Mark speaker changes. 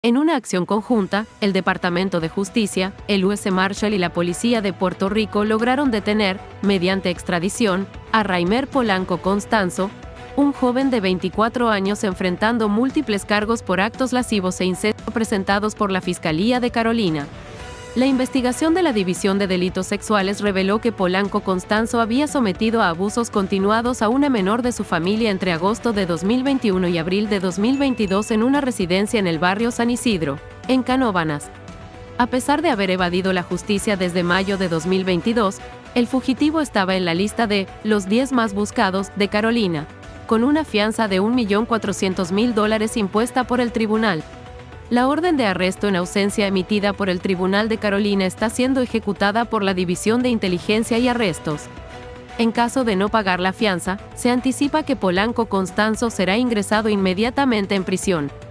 Speaker 1: En una acción conjunta, el Departamento de Justicia, el U.S. Marshal y la Policía de Puerto Rico lograron detener, mediante extradición, a Raimer Polanco Constanzo, un joven de 24 años enfrentando múltiples cargos por actos lascivos e incesto presentados por la Fiscalía de Carolina. La investigación de la División de Delitos Sexuales reveló que Polanco Constanzo había sometido a abusos continuados a una menor de su familia entre agosto de 2021 y abril de 2022 en una residencia en el barrio San Isidro, en Canóvanas. A pesar de haber evadido la justicia desde mayo de 2022, el fugitivo estaba en la lista de los 10 más buscados de Carolina, con una fianza de $1.400.000 impuesta por el tribunal. La orden de arresto en ausencia emitida por el Tribunal de Carolina está siendo ejecutada por la División de Inteligencia y Arrestos. En caso de no pagar la fianza, se anticipa que Polanco Constanzo será ingresado inmediatamente en prisión.